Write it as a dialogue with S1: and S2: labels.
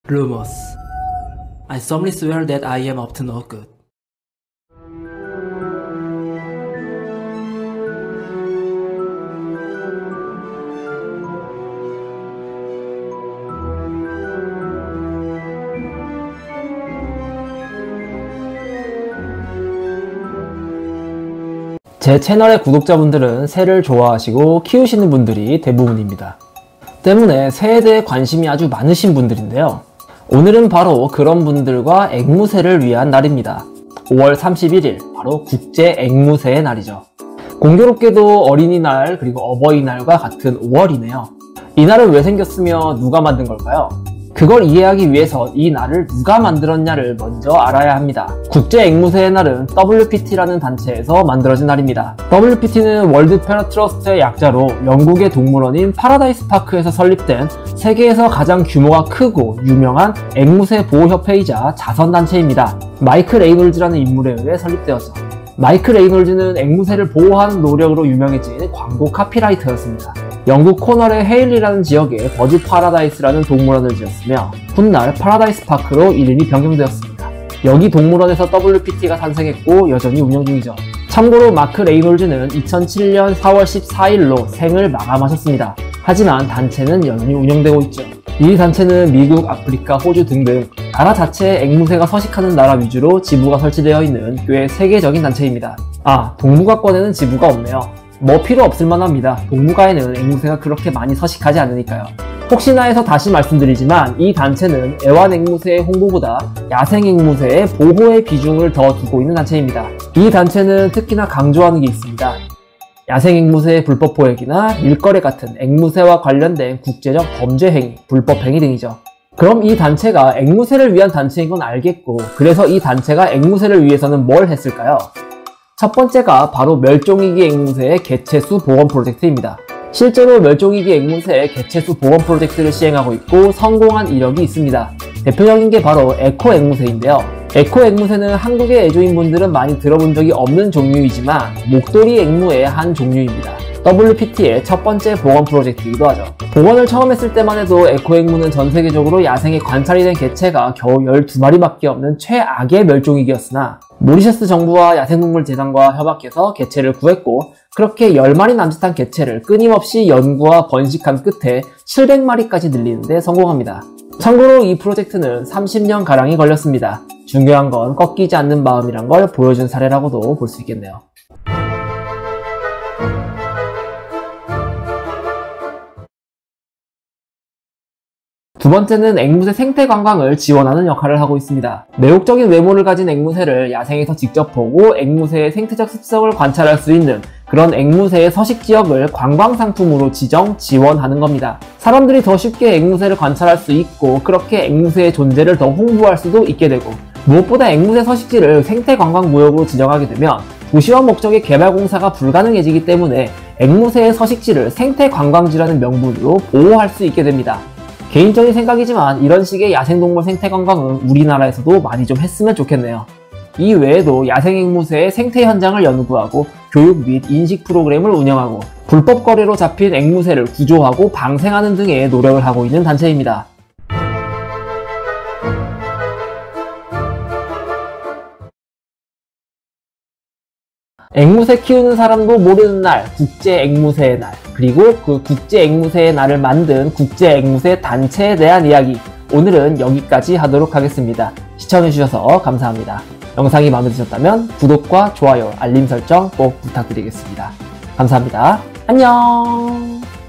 S1: Rumors. I solemnly swear that I am up to no good.
S2: 제 채널의 구독자분들은 새를 좋아하시고 키우시는 분들이 대부분입니다. 때문에 새에 대해 관심이 아주 많으신 분들인데요. 오늘은 바로 그런 분들과 앵무새를 위한 날입니다. 5월 31일, 바로 국제 앵무새의 날이죠. 공교롭게도 어린이날 그리고 어버이날과 같은 5월이네요. 이 날은 왜 생겼으며 누가 만든 걸까요? 그걸 이해하기 위해서 이 날을 누가 만들었냐를 먼저 알아야 합니다. 국제 앵무새의 날은 WPT라는 단체에서 만들어진 날입니다. WPT는 월드 패럿 트러스트의 약자로 영국의 동물원인 파라다이스 파크에서 설립된 세계에서 가장 규모가 크고 유명한 앵무새 보호협회이자 자선단체입니다. 마이클 레이놀즈라는 인물에 의해 설립되었죠. 마이클 레이놀즈는 앵무새를 보호하는 노력으로 유명해진 광고 카피라이터였습니다. 영국 코널의 헤일리라는 지역에 버드 파라다이스라는 동물원을 지었으며 훗날 파라다이스 파크로 이름이 변경되었습니다. 여기 동물원에서 WPT가 탄생했고 여전히 운영 중이죠. 참고로 마크 레이놀즈는 2007년 4월 14일로 생을 마감하셨습니다. 하지만 단체는 여전히 운영되고 있죠. 이 단체는 미국, 아프리카, 호주 등등 나라 자체에 앵무새가 서식하는 나라 위주로 지부가 설치되어 있는 꽤 세계적인 단체입니다. 동무과권에는 지부가 없네요. 뭐 필요 없을 만합니다. 동무가에는 앵무새가 그렇게 많이 서식하지 않으니까요. 혹시나 해서 다시 말씀드리지만 이 단체는 애완앵무새의 홍보보다 야생앵무새의 보호의 비중을 더 두고 있는 단체입니다. 이 단체는 특히나 강조하는 게 있습니다. 야생앵무새의 불법 포획이나 일거래 같은 앵무새와 관련된 국제적 범죄 행위, 불법 행위 등이죠. 그럼 이 단체가 앵무새를 위한 단체인 건 알겠고, 그래서 이 단체가 앵무새를 위해서는 뭘 했을까요? 첫 번째가 바로 멸종위기 앵무새의 개체수 보건 프로젝트입니다. 실제로 멸종위기 앵무새의 개체수 보건 프로젝트를 시행하고 있고 성공한 이력이 있습니다. 대표적인 게 바로 에코 앵무새인데요. 에코 앵무새는 한국의 애조인분들은 많이 들어본 적이 없는 종류이지만 목도리 앵무의 한 종류입니다. WPT의 첫 번째 보건 프로젝트이기도 하죠. 보건을 처음 했을 때만 해도 에코 앵무는 전 세계적으로 야생에 관찰이 된 개체가 겨우 12마리밖에 없는 최악의 멸종위기였으나 모리셔스 정부와 야생동물재단과 협약해서 개체를 구했고 그렇게 10마리 남짓한 개체를 끊임없이 연구와 번식한 끝에 700마리까지 늘리는 데 성공합니다. 참고로 이 프로젝트는 30년가량이 걸렸습니다. 중요한 건 꺾이지 않는 마음이란 걸 보여준 사례라고도 볼 수 있겠네요. 두 번째는 앵무새 생태 관광을 지원하는 역할을 하고 있습니다. 매혹적인 외모를 가진 앵무새를 야생에서 직접 보고 앵무새의 생태적 습성을 관찰할 수 있는 그런 앵무새의 서식 지역을 관광 상품으로 지원하는 겁니다. 사람들이 더 쉽게 앵무새를 관찰할 수 있고 그렇게 앵무새의 존재를 더 홍보할 수도 있게 되고 무엇보다 앵무새 서식지를 생태 관광 구역으로 지정하게 되면 도시화 목적의 개발 공사가 불가능해지기 때문에 앵무새의 서식지를 생태 관광지라는 명분으로 보호할 수 있게 됩니다. 개인적인 생각이지만 이런 식의 야생동물 생태관광은 우리나라에서도 많이 좀 했으면 좋겠네요. 이 외에도 야생앵무새의 생태 현장을 연구하고 교육 및 인식 프로그램을 운영하고 불법 거래로 잡힌 앵무새를 구조하고 방생하는 등의 노력을 하고 있는 단체입니다. 앵무새 키우는 사람도 모르는 날, 국제 앵무새의 날, 그리고 그 국제 앵무새의 날을 만든 국제 앵무새 단체에 대한 이야기, 오늘은 여기까지 하도록 하겠습니다. 시청해주셔서 감사합니다. 영상이 마음에 드셨다면 구독과 좋아요, 알림 설정 꼭 부탁드리겠습니다. 감사합니다. 안녕.